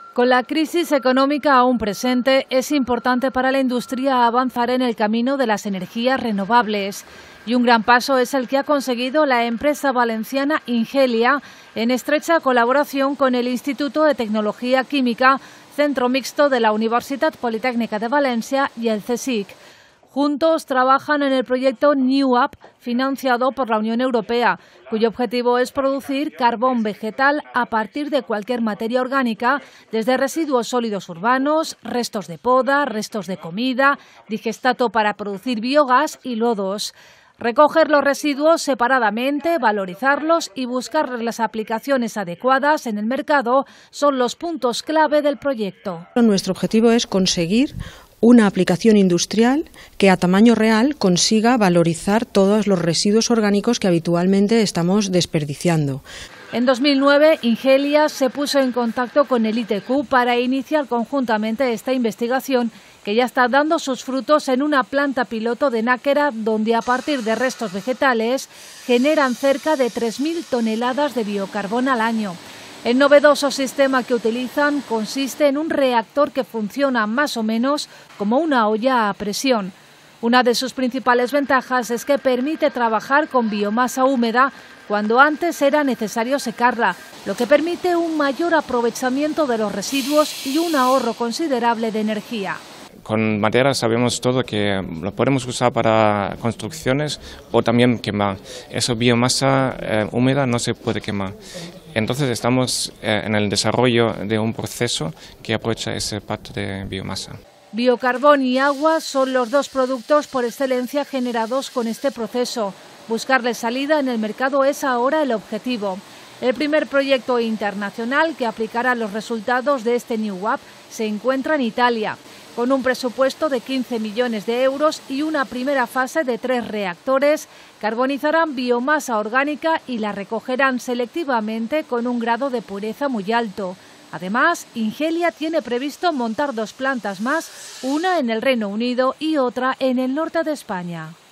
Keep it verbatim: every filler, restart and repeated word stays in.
Con la crisis económica aún presente, es importante para la industria avanzar en el camino de las energías renovables. Y un gran paso es el que ha conseguido la empresa valenciana Ingelia, en estrecha colaboración con el Instituto de Tecnología Química, centro mixto de la Universitat Politécnica de Valencia y el CSIC. Juntos trabajan en el proyecto NewUp, financiado por la Unión Europea, cuyo objetivo es producir carbón vegetal a partir de cualquier materia orgánica, desde residuos sólidos urbanos, restos de poda, restos de comida, digestato para producir biogás y lodos. Recoger los residuos separadamente, valorizarlos y buscar las aplicaciones adecuadas en el mercado son los puntos clave del proyecto. Nuestro objetivo es conseguir una aplicación industrial que a tamaño real consiga valorizar todos los residuos orgánicos que habitualmente estamos desperdiciando. En dos mil nueve, Ingelia se puso en contacto con el I T Q para iniciar conjuntamente esta investigación, que ya está dando sus frutos en una planta piloto de Náquera, donde a partir de restos vegetales generan cerca de tres mil toneladas de biocarbón al año. El novedoso sistema que utilizan consiste en un reactor que funciona más o menos como una olla a presión. Una de sus principales ventajas es que permite trabajar con biomasa húmeda cuando antes era necesario secarla, lo que permite un mayor aprovechamiento de los residuos y un ahorro considerable de energía. Con madera sabemos todo que lo podemos usar para construcciones o también quemar. Esa biomasa eh, húmeda no se puede quemar. Entonces estamos eh, en el desarrollo de un proceso que aprovecha esa parte de biomasa. Biocarbón y agua son los dos productos por excelencia generados con este proceso. Buscarle salida en el mercado es ahora el objetivo. El primer proyecto internacional que aplicará los resultados de este NewUp se encuentra en Italia, con un presupuesto de quince millones de euros y una primera fase de tres reactores. Carbonizarán biomasa orgánica y la recogerán selectivamente con un grado de pureza muy alto. Además, Ingelia tiene previsto montar dos plantas más, una en el Reino Unido y otra en el norte de España.